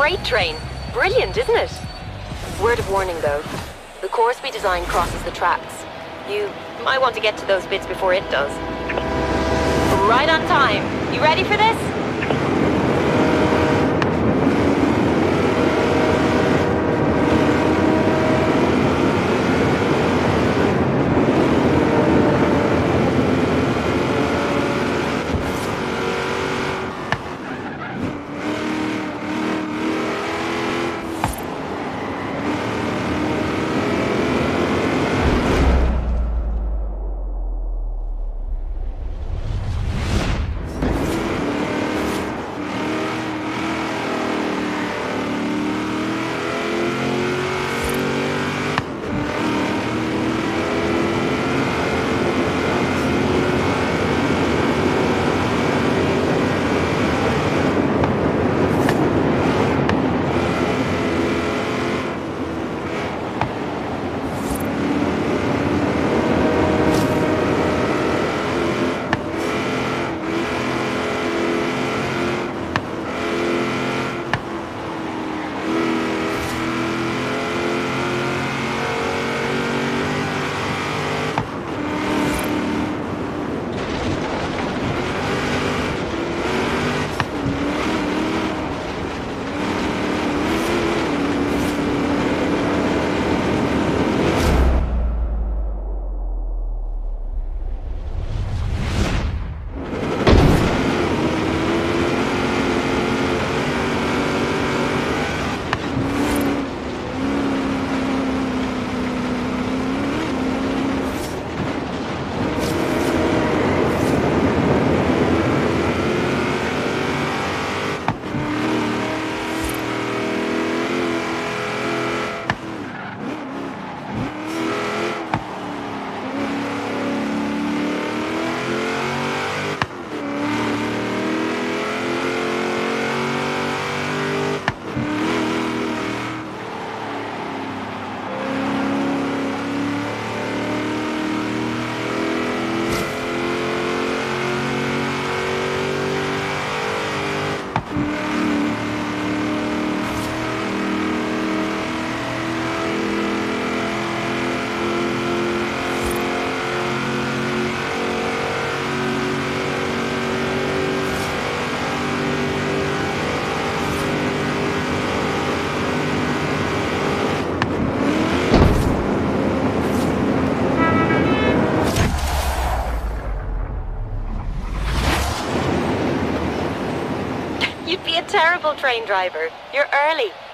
freight train. Brilliant, isn't it? Word of warning, though. The course we designed crosses the tracks. You might want to get to those bits before it does. Right on time. You ready for this? You'd be a terrible train driver. You're early.